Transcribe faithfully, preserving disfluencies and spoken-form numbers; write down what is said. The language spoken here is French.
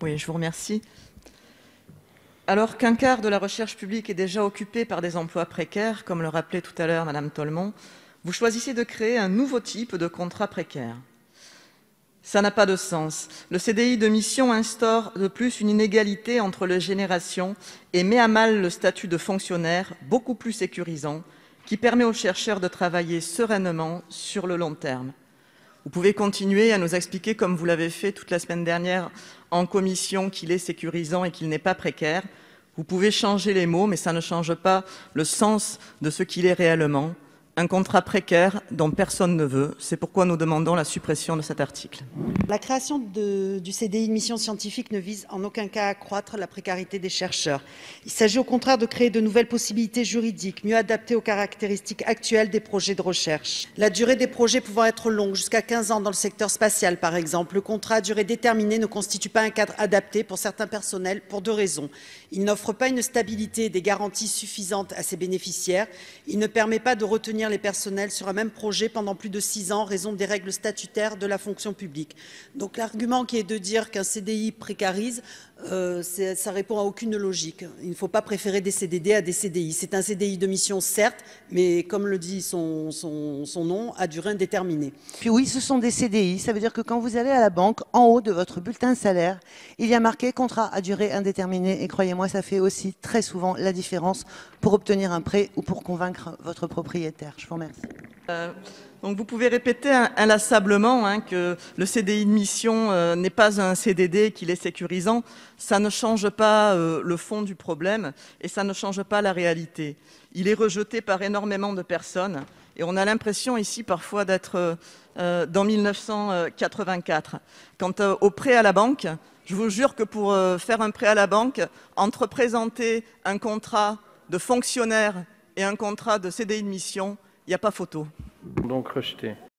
Oui, je vous remercie. Alors qu'un quart de la recherche publique est déjà occupé par des emplois précaires, comme le rappelait tout à l'heure Madame Tolmont, vous choisissez de créer un nouveau type de contrat précaire. Ça n'a pas de sens. Le C D I de mission instaure de plus une inégalité entre les générations et met à mal le statut de fonctionnaire, beaucoup plus sécurisant, qui permet aux chercheurs de travailler sereinement sur le long terme. Vous pouvez continuer à nous expliquer, comme vous l'avez fait toute la semaine dernière en commission, qu'il est sécurisant et qu'il n'est pas précaire. Vous pouvez changer les mots, mais ça ne change pas le sens de ce qu'il est réellement. Un contrat précaire dont personne ne veut. C'est pourquoi nous demandons la suppression de cet article. La création de, du C D I de mission scientifique ne vise en aucun cas à accroître la précarité des chercheurs. Il s'agit au contraire de créer de nouvelles possibilités juridiques, mieux adaptées aux caractéristiques actuelles des projets de recherche. La durée des projets pouvant être longue, jusqu'à quinze ans dans le secteur spatial par exemple, le contrat à durée déterminée ne constitue pas un cadre adapté pour certains personnels pour deux raisons. Il n'offre pas une stabilité et des garanties suffisantes à ses bénéficiaires. Il ne permet pas de retenir les personnels sur un même projet pendant plus de six ans en raison des règles statutaires de la fonction publique. Donc l'argument qui est de dire qu'un C D I précarise, euh, ça répond à aucune logique. Il ne faut pas préférer des C D D à des C D I. C'est un C D I de mission certes, mais comme le dit son, son, son nom, à durée indéterminée. Puis oui, ce sont des C D I. Ça veut dire que quand vous allez à la banque, en haut de votre bulletin de salaire, il y a marqué contrat à durée indéterminée. Et croyez-moi, ça fait aussi très souvent la différence pour obtenir un prêt ou pour convaincre votre propriétaire. Je vous remercie. Euh, donc vous pouvez répéter inlassablement hein, que le C D I de mission euh, n'est pas un C D D, qu'il est sécurisant. Ça ne change pas euh, le fond du problème et ça ne change pas la réalité. Il est rejeté par énormément de personnes et on a l'impression ici parfois d'être euh, dans mille neuf cent quatre-vingt-quatre. Quant euh, au prêt à la banque, je vous jure que pour euh, faire un prêt à la banque, entre présenter un contrat de fonctionnaire et un contrat de C D I de mission, il n'y a pas photo. Donc rejeté.